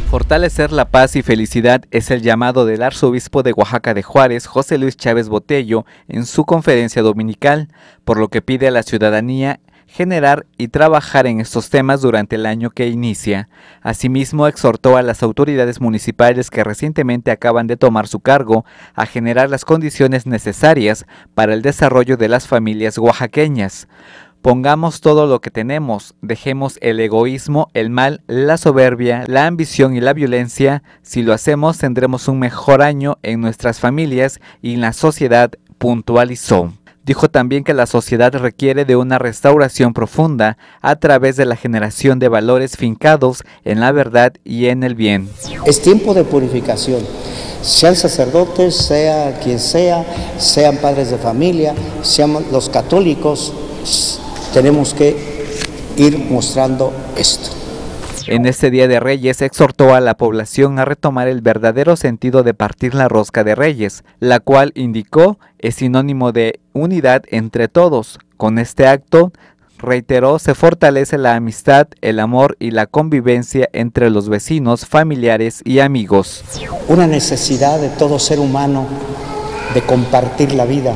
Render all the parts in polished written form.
Fortalecer la paz y felicidad es el llamado del arzobispo de Oaxaca de Juárez, José Luis Chávez Botello, en su conferencia dominical, por lo que pide a la ciudadanía generar y trabajar en estos temas durante el año que inicia. Asimismo, exhortó a las autoridades municipales que recientemente acaban de tomar su cargo a generar las condiciones necesarias para el desarrollo de las familias oaxaqueñas. Pongamos todo lo que tenemos, dejemos el egoísmo, el mal, la soberbia, la ambición y la violencia. Si lo hacemos, tendremos un mejor año en nuestras familias y en la sociedad, puntualizó. Dijo también que la sociedad requiere de una restauración profunda a través de la generación de valores fincados en la verdad y en el bien. Es tiempo de purificación. Sean sacerdotes, sea quien sea, sean padres de familia, sean los católicos, tenemos que ir mostrando esto. En este Día de Reyes exhortó a la población a retomar el verdadero sentido de partir la rosca de Reyes, la cual, indicó, es sinónimo de unidad entre todos. Con este acto, reiteró, se fortalece la amistad, el amor y la convivencia entre los vecinos, familiares y amigos. Una necesidad de todo ser humano de compartir la vida.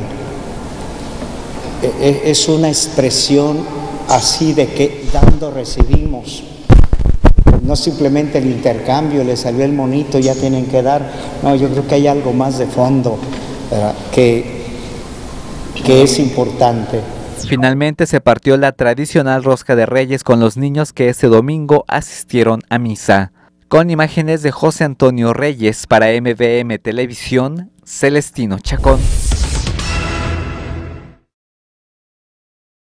Es una expresión así de que dando recibimos. No simplemente el intercambio, le salió el monito, ya tienen que dar. No, yo creo que hay algo más de fondo que es importante. Finalmente se partió la tradicional rosca de Reyes con los niños que ese domingo asistieron a misa. Con imágenes de José Antonio Reyes para MVM Televisión, Celestino Chacón.